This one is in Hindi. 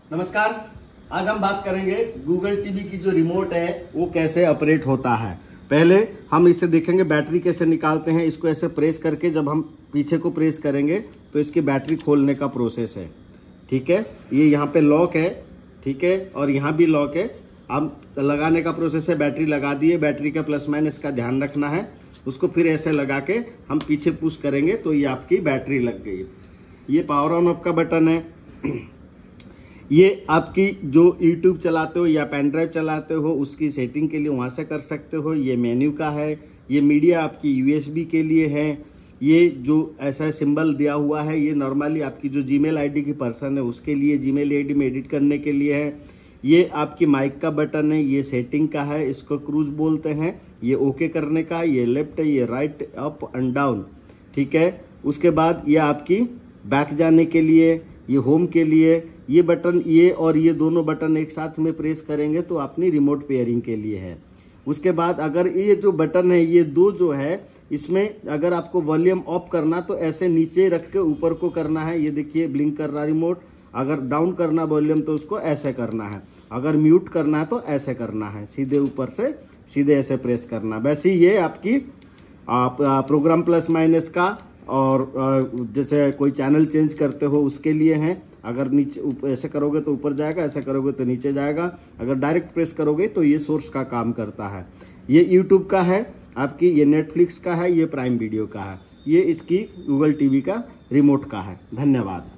नमस्कार। आज हम बात करेंगे गूगल टीवी की जो रिमोट है वो कैसे ऑपरेट होता है। पहले हम इसे देखेंगे बैटरी कैसे निकालते हैं। इसको ऐसे प्रेस करके जब हम पीछे को प्रेस करेंगे तो इसकी बैटरी खोलने का प्रोसेस है। ठीक है, ये यहाँ पे लॉक है, ठीक है, और यहाँ भी लॉक है। अब लगाने का प्रोसेस है, बैटरी लगा दिए, बैटरी का प्लस माइनस का ध्यान रखना है। उसको फिर ऐसे लगा के हम पीछे पुश करेंगे तो ये आपकी बैटरी लग गई। ये पावर ऑन ऑफ का बटन है। ये आपकी जो YouTube चलाते हो या पेन ड्राइव चलाते हो उसकी सेटिंग के लिए वहाँ से कर सकते हो। ये मेन्यू का है। ये मीडिया आपकी USB के लिए है। ये जो ऐसा सिंबल दिया हुआ है ये नॉर्मली आपकी जो जीमेल आईडी की पर्सन है उसके लिए, जीमेल आईडी में एडिट करने के लिए है। ये आपकी माइक का बटन है, ये सेटिंग का है, इसको क्रूज बोलते हैं। ये ओके करने का, ये लेफ्ट है, ये राइट, अप एंड डाउन, ठीक है। उसके बाद ये आपकी बैक जाने के लिए, ये होम के लिए, ये बटन, ये और ये दोनों बटन एक साथ में प्रेस करेंगे तो अपनी रिमोट पेयरिंग के लिए है। उसके बाद अगर ये जो बटन है ये दो जो है इसमें अगर आपको वॉल्यूम ऑफ करना तो ऐसे नीचे रख के ऊपर को करना है। ये देखिए ब्लिंक कर रहा रिमोट। अगर डाउन करना वॉल्यूम तो उसको ऐसे करना है। अगर म्यूट करना है तो ऐसे करना है, सीधे ऊपर से सीधे ऐसे प्रेस करना। वैसे ये आपकी प्रोग्राम प्लस माइनस का और जैसे कोई चैनल चेंज करते हो उसके लिए हैं। अगर नीचे ऐसे करोगे तो ऊपर जाएगा, ऐसे करोगे तो नीचे जाएगा। अगर डायरेक्ट प्रेस करोगे तो ये सोर्स का काम करता है। ये यूट्यूब का है आपकी, ये नेटफ्लिक्स का है, ये प्राइम वीडियो का है, ये इसकी गूगल टीवी का रिमोट का है। धन्यवाद।